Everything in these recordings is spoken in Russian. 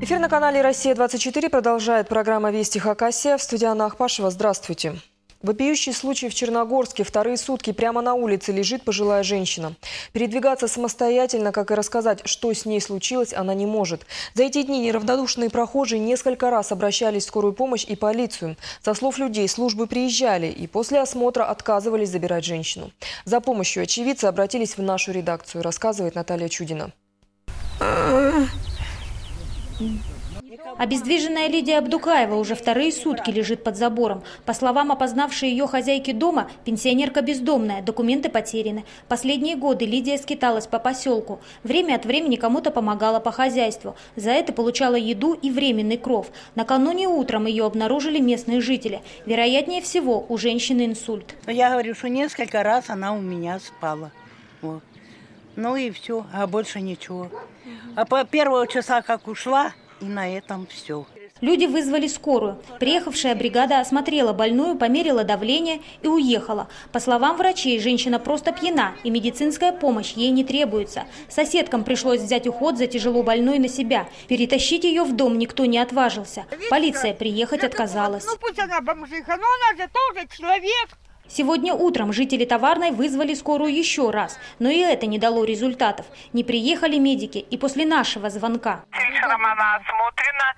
Эфир на канале «Россия-24» продолжает программа «Вести Хакасия». В студии Анна Ахпашева. Здравствуйте. Вопиющий случай в Черногорске. Вторые сутки прямо на улице лежит пожилая женщина. Передвигаться самостоятельно, как и рассказать, что с ней случилось, она не может. За эти дни неравнодушные прохожие несколько раз обращались в скорую помощь и полицию. Со слов людей, службы приезжали и после осмотра отказывались забирать женщину. За помощью очевидцы обратились в нашу редакцию, рассказывает Наталья Чудина. Обездвиженная Лидия Абдукаева уже вторые сутки лежит под забором. По словам опознавшей ее хозяйки дома, пенсионерка бездомная, документы потеряны. Последние годы Лидия скиталась по поселку. Время от времени кому-то помогала по хозяйству. За это получала еду и временный кров. Накануне утром ее обнаружили местные жители. Вероятнее всего, у женщины инсульт. Я говорю, что несколько раз она у меня спала. Вот. Ну и все, а больше ничего. А по первого часа как ушла, и на этом все. Люди вызвали скорую. Приехавшая бригада осмотрела больную, померила давление и уехала. По словам врачей, женщина просто пьяна, и медицинская помощь ей не требуется. Соседкам пришлось взять уход за тяжело больной на себя. Перетащить ее в дом никто не отважился. Полиция приехать отказалась. Ну пусть она бомжиха, но она же тоже человек. Сегодня утром жители Товарной вызвали скорую еще раз, но и это не дало результатов. Не приехали медики и после нашего звонка. Вечером она осмотрена,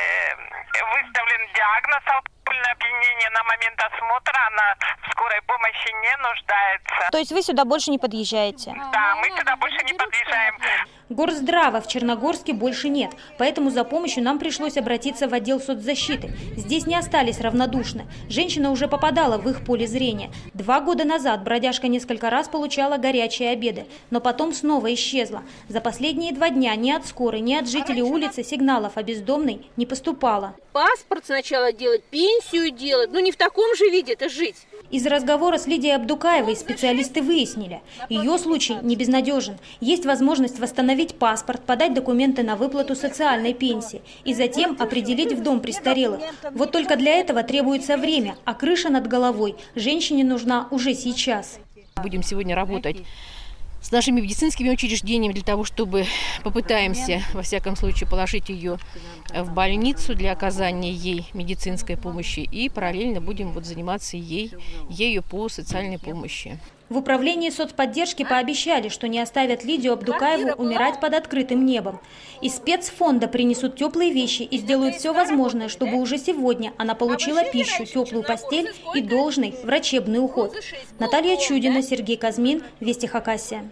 выставлен диагноз алкогольное опьянение. На момент осмотра она в скорой помощи не нуждается. То есть вы сюда больше не подъезжаете? Да, мы сюда больше не подъезжаем. Горздрава в Черногорске больше нет, поэтому за помощью нам пришлось обратиться в отдел соцзащиты. Здесь не остались равнодушны. Женщина уже попадала в их поле зрения. 2 года назад бродяжка несколько раз получала горячие обеды, но потом снова исчезла. За последние 2 дня ни от скорой, ни от жителей улицы сигналов о бездомной не поступало. Паспорт сначала делать, пенсию делать, ну не в таком же виде-то жить. Из разговора с Лидией Абдукаевой специалисты выяснили, ее случай не безнадежен. Есть возможность восстановить паспорт, подать документы на выплату социальной пенсии и затем определить в дом престарелых. Вот только для этого требуется время, а крыша над головой женщине нужна уже сейчас. Будем сегодня работать с нашими медицинскими учреждениями для того, чтобы попытаемся, во всяком случае, положить ее в больницу для оказания ей медицинской помощи и параллельно будем заниматься ею по социальной помощи. В управлении соцподдержки пообещали, что не оставят Лидию Абдукаеву умирать под открытым небом. Из спецфонда принесут теплые вещи и сделают все возможное, чтобы уже сегодня она получила пищу, теплую постель и должный врачебный уход. Наталья Чудина, Сергей Казмин, Вести Хакасия.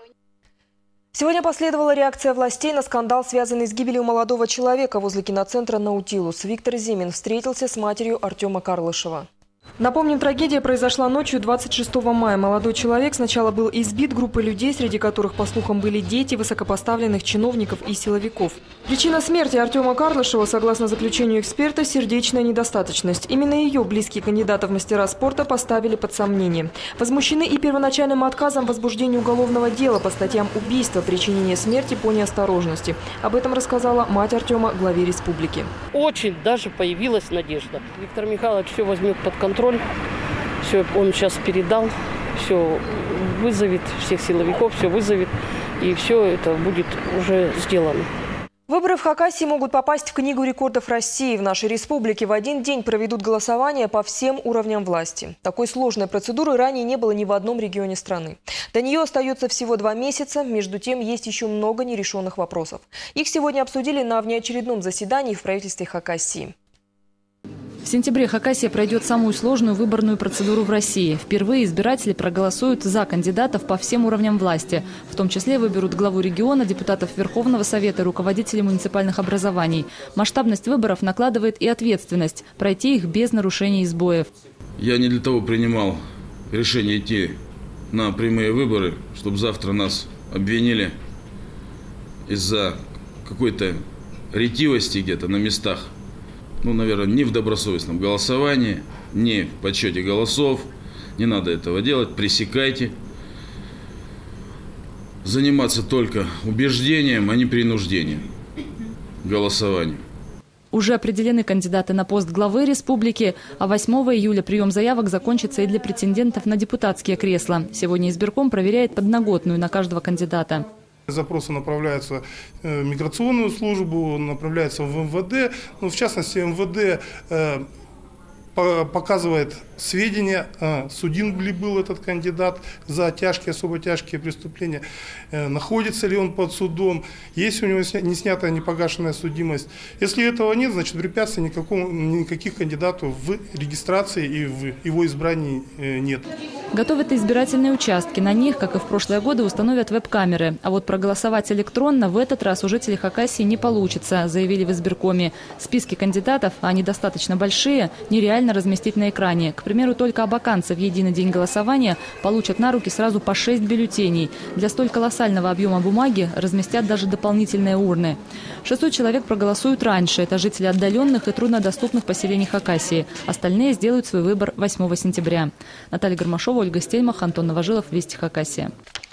Сегодня последовала реакция властей на скандал, связанный с гибелью молодого человека возле киноцентра «Наутилус». Виктор Зимин встретился с матерью Артема Карлышева. Напомним, трагедия произошла ночью 26 мая. Молодой человек сначала был избит группой людей, среди которых, по слухам, были дети высокопоставленных чиновников и силовиков. Причина смерти Артема Карлышева, согласно заключению эксперта, сердечная недостаточность. Именно ее близкие кандидаты в мастера спорта поставили под сомнение. Возмущены и первоначальным отказом в возбуждении уголовного дела по статьям убийства, причинения смерти по неосторожности. Об этом рассказала мать Артема главе республики. Очень даже появилась надежда. Виктор Михайлович все возьмет под контроль. Все он сейчас передал, все вызовет, всех силовиков, все вызовет, и все это будет уже сделано. Выборы в Хакасии могут попасть в Книгу рекордов России. В нашей республике в один день проведут голосование по всем уровням власти. Такой сложной процедуры ранее не было ни в одном регионе страны. До нее остается всего 2 месяца. Между тем, есть еще много нерешенных вопросов. Их сегодня обсудили на внеочередном заседании в правительстве Хакасии. В сентябре Хакасия пройдет самую сложную выборную процедуру в России. Впервые избиратели проголосуют за кандидатов по всем уровням власти. В том числе выберут главу региона, депутатов Верховного Совета и руководителей муниципальных образований. Масштабность выборов накладывает и ответственность – пройти их без нарушений и сбоев. Я не для того принимал решение идти на прямые выборы, чтобы завтра нас обвинили из-за какой-то ретивости где-то на местах. Наверное, не в добросовестном голосовании, не в подсчете голосов. Не надо этого делать, пресекайте. Заниматься только убеждением, а не принуждением голосованию. Уже определены кандидаты на пост главы республики, а 8 июля прием заявок закончится и для претендентов на депутатские кресла. Сегодня избирком проверяет подноготную на каждого кандидата. Запросы направляются в миграционную службу, направляются в МВД. Ну, в частности, МВД показывает сведения, судим ли был этот кандидат за тяжкие, особо тяжкие преступления, находится ли он под судом, есть у него не снятая, не погашенная судимость. Если этого нет, значит препятствий никаких кандидатов в регистрации и в его избрании нет. Готовят избирательные участки. На них, как и в прошлые годы, установят веб-камеры. А вот проголосовать электронно в этот раз у жителей Хакасии не получится, заявили в избиркоме. Списки кандидатов, а они достаточно большие, нереально разместить на экране. К примеру, только абаканцы в единый день голосования получат на руки сразу по 6 бюллетеней. Для столь колоссального объема бумаги разместят даже дополнительные урны. 600 человек проголосуют раньше. Это жители отдаленных и труднодоступных поселений Хакасии. Остальные сделают свой выбор 8 сентября. Наталья Гармашова, Ольга Стельмах, Антон Новожилов, Вести Хакасия.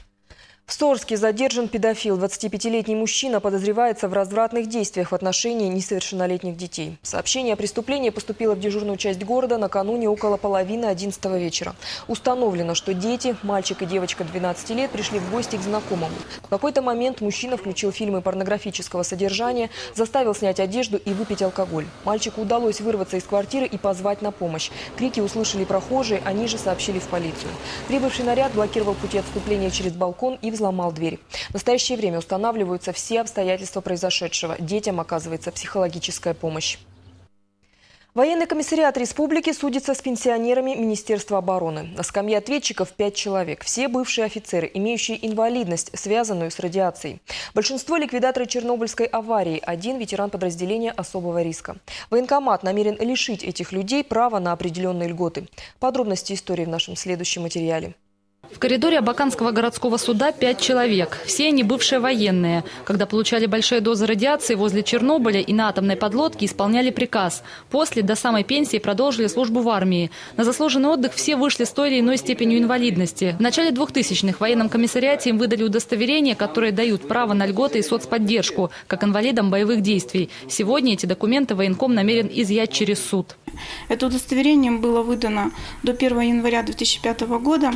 В Сорске задержан педофил. 25-летний мужчина подозревается в развратных действиях в отношении несовершеннолетних детей. Сообщение о преступлении поступило в дежурную часть города накануне около половины 11 вечера. Установлено, что дети, мальчик и девочка 12 лет, пришли в гости к знакомому. В какой-то момент мужчина включил фильмы порнографического содержания, заставил снять одежду и выпить алкоголь. Мальчику удалось вырваться из квартиры и позвать на помощь. Крики услышали прохожие, они же сообщили в полицию. Прибывший наряд блокировал пути отступления через балкон и взломал дверь. В настоящее время устанавливаются все обстоятельства произошедшего. Детям оказывается психологическая помощь. Военный комиссариат республики судится с пенсионерами Министерства обороны. На скамье ответчиков 5 человек. Все бывшие офицеры, имеющие инвалидность, связанную с радиацией. Большинство ликвидаторы Чернобыльской аварии. Один ветеран подразделения особого риска. Военкомат намерен лишить этих людей права на определенные льготы. Подробности истории в нашем следующем материале. В коридоре Абаканского городского суда 5 человек. Все они бывшие военные. Когда получали большие дозы радиации возле Чернобыля и на атомной подлодке, исполняли приказ. После, до самой пенсии, продолжили службу в армии. На заслуженный отдых все вышли с той или иной степенью инвалидности. В начале 2000-х в военном комиссариате им выдали удостоверения, которые дают право на льготы и соцподдержку, как инвалидам боевых действий. Сегодня эти документы военком намерен изъять через суд. Это удостоверение было выдано до 1 января 2005 года.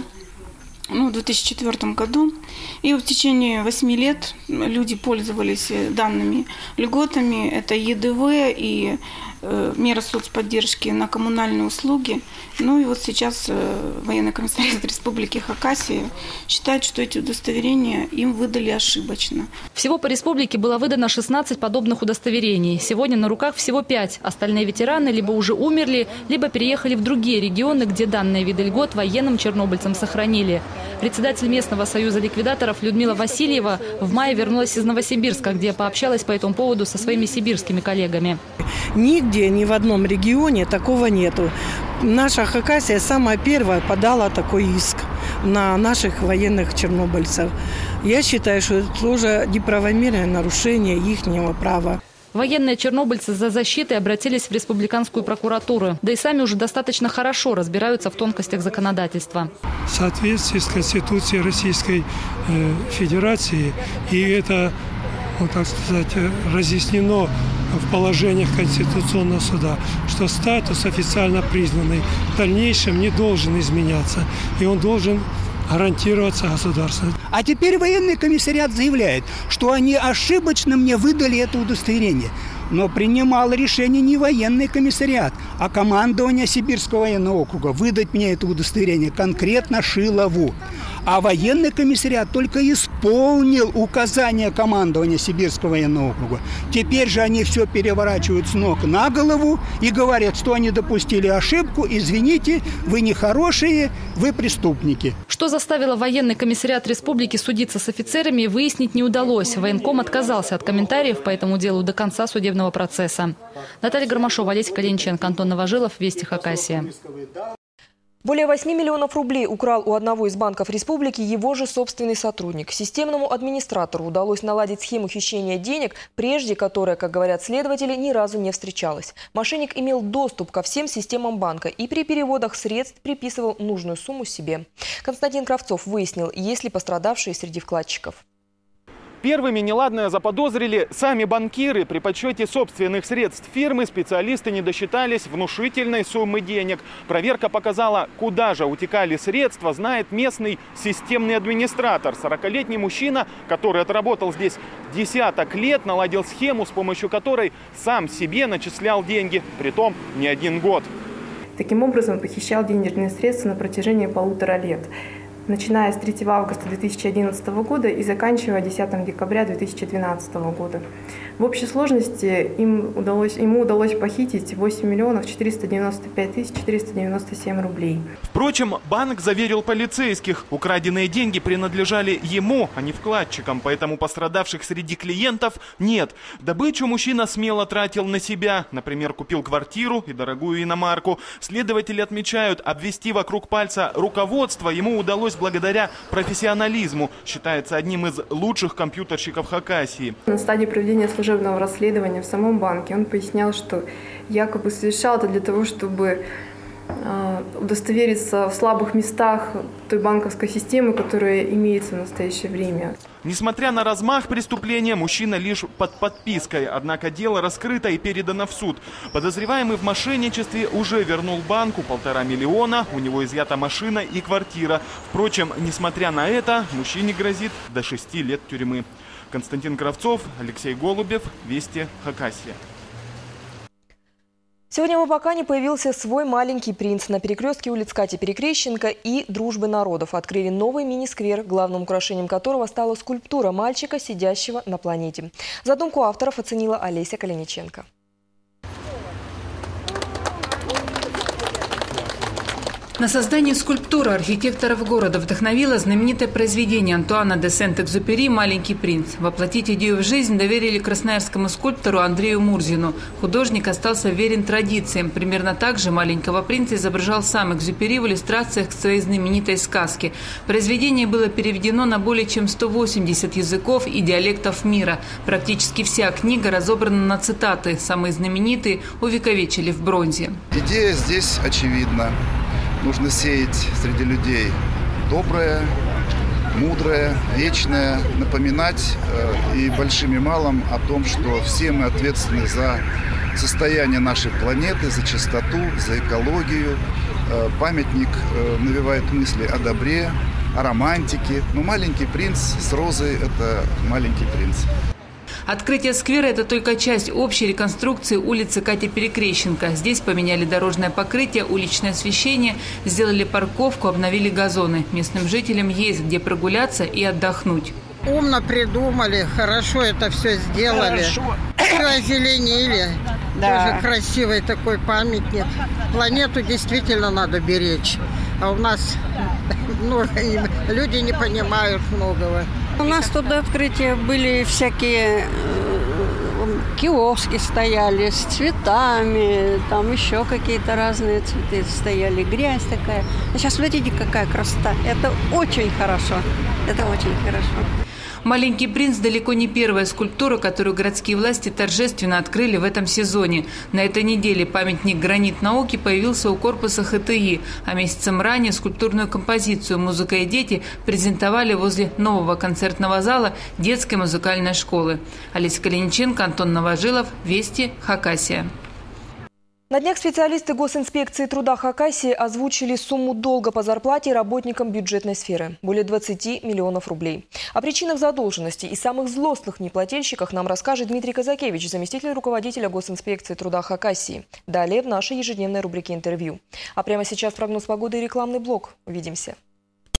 В 2004 году. И в течение 8 лет люди пользовались данными льготами. Это ЕДВ и меры соцподдержки на коммунальные услуги. Ну и вот сейчас военный комиссариат Республики Хакасия считает, что эти удостоверения им выдали ошибочно. Всего по республике было выдано 16 подобных удостоверений. Сегодня на руках всего 5. Остальные ветераны либо уже умерли, либо переехали в другие регионы, где данные виды льгот военным чернобыльцам сохранили. Председатель местного союза ликвидаторов Людмила Васильева в мае вернулась из Новосибирска, где пообщалась по этому поводу со своими сибирскими коллегами. Нигде, ни в одном регионе такого нету. Наша Хакасия самая первая подала такой иск на наших военных чернобыльцев. Я считаю, что это тоже неправомерное нарушение ихнего права. Военные чернобыльцы за защитой обратились в республиканскую прокуратуру. Да и сами уже достаточно хорошо разбираются в тонкостях законодательства. В соответствии с Конституцией Российской Федерации, и это, так сказать, разъяснено в положениях Конституционного суда, что статус официально признанный в дальнейшем не должен изменяться, и он должен гарантироваться государством. А теперь военный комиссариат заявляет, что они ошибочно мне выдали это удостоверение. Но принимал решение не военный комиссариат, а командование Сибирского военного округа выдать мне это удостоверение конкретно Шилову. А военный комиссариат только исполнил указания командования Сибирского военного округа. Теперь же они все переворачивают с ног на голову и говорят, что они допустили ошибку. Извините, вы нехорошие, вы преступники. Что заставило военный комиссариат республики судиться с офицерами, выяснить не удалось. Военком отказался от комментариев по этому делу до конца судебного процесса. Наталья Гармашова, Олеся Калинченко, Антон Новожилов, Вести Хакасия. Более 8 миллионов рублей украл у одного из банков республики его же собственный сотрудник. Системному администратору удалось наладить схему хищения денег, прежде которая, как говорят следователи, ни разу не встречалась. Мошенник имел доступ ко всем системам банка и при переводах средств приписывал нужную сумму себе. Константин Кравцов выяснил, есть ли пострадавшие среди вкладчиков. Первыми неладное заподозрили сами банкиры. При подсчете собственных средств фирмы специалисты не досчитались внушительной суммы денег. Проверка показала, куда же утекали средства, знает местный системный администратор. 40-летний мужчина, который отработал здесь десяток лет, наладил схему, с помощью которой сам себе начислял деньги, притом не 1 год. Таким образом, похищал денежные средства на протяжении 1,5 лет, начиная с 3 августа 2011 года и заканчивая 10 декабря 2012 года. В общей сложности ему удалось похитить 8 миллионов 495 тысяч 497 рублей. Впрочем, банк заверил полицейских, украденные деньги принадлежали ему, а не вкладчикам, поэтому пострадавших среди клиентов нет. Добычу мужчина смело тратил на себя. Например, купил квартиру и дорогую иномарку. Следователи отмечают, обвести вокруг пальца руководство ему удалось благодаря профессионализму. Считается одним из лучших компьютерщиков Хакасии. На стадии проведения служебного расследования в самом банке он пояснял, что якобы совершал это для того, чтобы удостовериться в слабых местах той банковской системы, которая имеется в настоящее время. Несмотря на размах преступления, мужчина лишь под подпиской. Однако дело раскрыто и передано в суд. Подозреваемый в мошенничестве уже вернул банку 1,5 миллиона. У него изъята машина и квартира. Впрочем, несмотря на это, мужчине грозит до 6 лет тюрьмы. Константин Кравцов, Алексей Голубев, Вести, Хакасия. Сегодня в Абакане появился свой маленький принц. На перекрестке улиц Кати Перекрещенко и Дружбы народов открыли новый мини-сквер, главным украшением которого стала скульптура мальчика, сидящего на планете. Задумку авторов оценила Олеся Калиниченко. На создание скульптуры архитекторов города вдохновило знаменитое произведение Антуана де Сент-Экзюпери «Маленький принц». Воплотить идею в жизнь доверили красноярскому скульптору Андрею Мурзину. Художник остался верен традициям. Примерно так же «Маленького принца» изображал сам Экзюпери в иллюстрациях к своей знаменитой сказке. Произведение было переведено на более чем 180 языков и диалектов мира. Практически вся книга разобрана на цитаты. Самые знаменитые увековечили в бронзе. Идея здесь очевидна. Нужно сеять среди людей доброе, мудрое, вечное, напоминать и большим и малым о том, что все мы ответственны за состояние нашей планеты, за чистоту, за экологию. Памятник навевает мысли о добре, о романтике. Но «Маленький принц» с розой – это «Маленький принц». Открытие сквера – это только часть общей реконструкции улицы Кати Перекрещенко. Здесь поменяли дорожное покрытие, уличное освещение, сделали парковку, обновили газоны. Местным жителям есть где прогуляться и отдохнуть. Умно придумали, хорошо это все сделали. Хорошо. Все озеленили. Да. Тоже красивый такой памятник. Планету действительно надо беречь. А у нас люди не понимают многого. У нас тут до открытия были всякие киоски стояли с цветами, там еще какие-то разные цветы стояли, грязь такая. А сейчас смотрите, какая красота. Это очень хорошо. Это очень хорошо. «Маленький принц» далеко не первая скульптура, которую городские власти торжественно открыли в этом сезоне. На этой неделе памятник «Гранит науки» появился у корпуса ХТИ, а месяцем ранее скульптурную композицию «Музыка и дети» презентовали возле нового концертного зала детской музыкальной школы. Олеся Калиниченко, Антон Новожилов, Вести, Хакасия. На днях специалисты Госинспекции труда Хакасии озвучили сумму долга по зарплате работникам бюджетной сферы – более 20 миллионов рублей. О причинах задолженности и самых злостных неплательщиках нам расскажет Дмитрий Казакевич, заместитель руководителя Госинспекции труда Хакасии. Далее в нашей ежедневной рубрике «Интервью». А прямо сейчас прогноз погоды и рекламный блок. Увидимся.